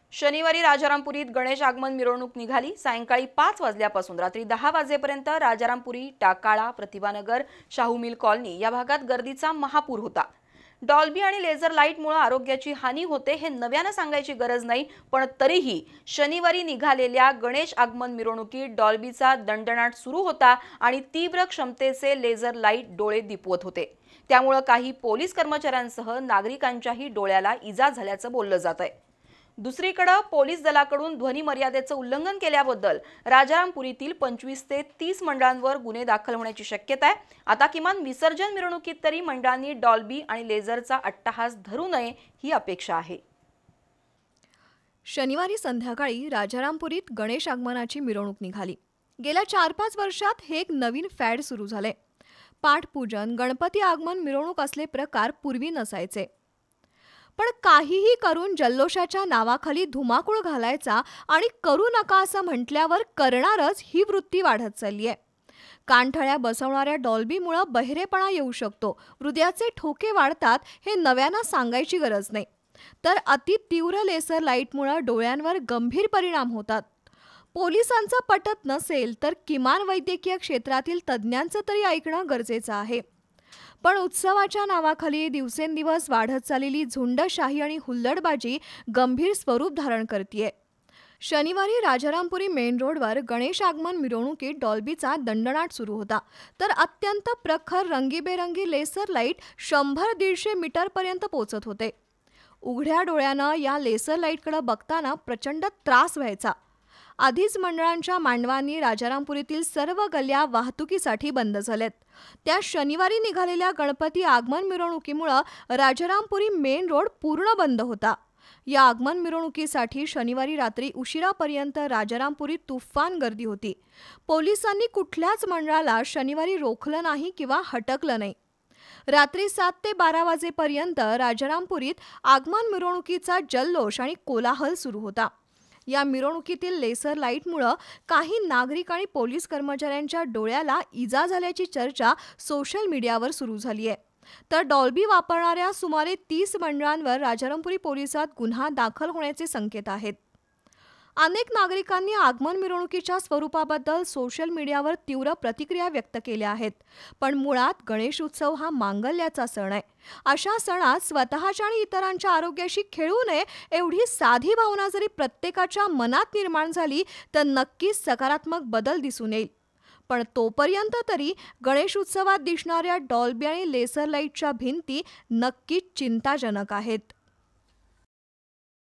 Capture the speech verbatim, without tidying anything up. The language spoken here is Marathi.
शनिवारी राजारामपुरीत गणेश आगमन मिरवणूक निघाली। सायंकाळी पाच वाजल्यापासून रात्री दहा वाजेपर्यंत राजारामपुरी, टाकाळा, प्रतिभानगर, शाहू मिल कॉलनी या भागात गर्दीचा महापूर होता। डॉल्बी आणि लेझर लाईटमुळे आरोग्याची हानी होते हे नव्याने सांगायची गरज नाही, पण तरीही शनिवारी निघालेल्या गणेश आगमन मिरवणुकीत डॉल्बीचा दणदणाट सुरू होता आणि तीव्र क्षमतेचे लेझर लाईट डोळे दिपवत होते। त्यामुळे काही पोलीस कर्मचाऱ्यांसह नागरिकांच्याही डोळ्याला इजा झाल्याचं बोललं जात आहे। दुसरीकडे पोलीस दलाकडून ध्वनी मर्यादेचं उल्लंघन केल्याबद्दल राजारामपुरीतील पंचवीस ते तीस मंडळांवर गुन्हे दाखल होण्याची शक्यता आहे। आता किमान विसर्जन मिरवणुकीत तरी मंडळांनी डॉल्बी आणि लेझरचा अट्टहास धरू नये ही अपेक्षा आहे। शनिवारी संध्याकाळी राजारामपुरीत गणेश आगमनाची मिरवणूक निघाली। गेल्या चार पाच वर्षात हे एक नवीन फॅड सुरू झाले। पाठपूजन, गणपती आगमन मिरवणूक असले प्रकार पूर्वी नसायचे। पण काहीही करून जल्लोषाच्या नावाखाली धुमाकूळ घालायचा आणि करू नका असं म्हटल्यावर करणारच ही वृत्ती वाढत चालली आहे। कानठळ्या बसवणाऱ्या डॉल्बीमुळे बहिरेपणा येऊ शकतो, हृदयाचे ठोके वाढतात हे नव्यानं सांगायची गरज नाही। तर अति तीव्र लेसर लाईटमुळे डोळ्यांवर गंभीर परिणाम होतात। पोलिसांचं पटत नसेल तर किमान वैद्यकीय क्षेत्रातील तज्ज्ञांचं तरी ऐकणं गरजेचं आहे। पण उत्सवाच्या नावाखाली दिवसेंदिवस वाढत चाललेली झुंडशाही आणि हुल्लडबाजी गंभीर स्वरूप धारण करतीये। शनिवारी राजारामपुरी मेन रोडवर गणेश आगमन मिरवणुकीत डॉल्बीचा दणदणाट सुरू होता, तर अत्यंत प्रखर रंगीबेरंगी लेसर लाईट शंभर दीडशे मीटरपर्यंत पोहोचत होते। उघड्या डोळ्यानं या लेसर लाईटकडे बघताना प्रचंड त्रास व्हायचा। आधीच मंडळांच्या मांडवांनी राजारामपुरीतील सर्व गल्ल्या वाहतुकीसाठी बंद झाल्यात। त्या शनिवारी निघालेल्या गणपती आगमन मिरवणुकीमुळे राजारामपुरी मेन रोड पूर्ण बंद होता। या आगमन मिरवणुकीसाठी शनिवारी रात्री उशिरापर्यंत राजारामपुरीत तुफान गर्दी होती। पोलिसांनी कुठल्याच मंडळाला शनिवारी रोखलं नाही किंवा हटकलं नाही। रात्री सात ते बारा वाजेपर्यंत राजारामपुरीत आगमन मिरवणुकीचा जल्लोष आणि कोलाहल सुरू होता। या मिरवणुकीतील लेसर लाईटमुळे काही नागरिक आणि पोलीस कर्मचाऱ्यांच्या डोळ्याला इजा झाल्याची चर्चा सोशल मीडियावर सुरू झाली आहे। तर डॉल्बी वापरणाऱ्या सुमारे तीस मंडळांवर राजारामपुरी पोलिसात गुन्हा दाखल होण्याचे संकेत आहेत। अनेक नागरिकांनी आगमन मिरवणुकीच्या स्वरूपाबद्दल सोशल मीडियावर तीव्र प्रतिक्रिया व्यक्त केल्या आहेत। पण मुळात गणेश उत्सव हा मांगल्याचा सण आहे। अशा सणात स्वतःच्या आणि इतरांच्या आरोग्याशी खेळू नये एवढी साधी भावना जरी प्रत्येकाच्या मनात निर्माण झाली तर नक्कीच सकारात्मक बदल दिसून येईल। पण तोपर्यंत तरी गणेश उत्सवात दिसणाऱ्या डॉल्बी आणि लेसर लाईटच्या भिंती नक्कीच चिंताजनक आहेत।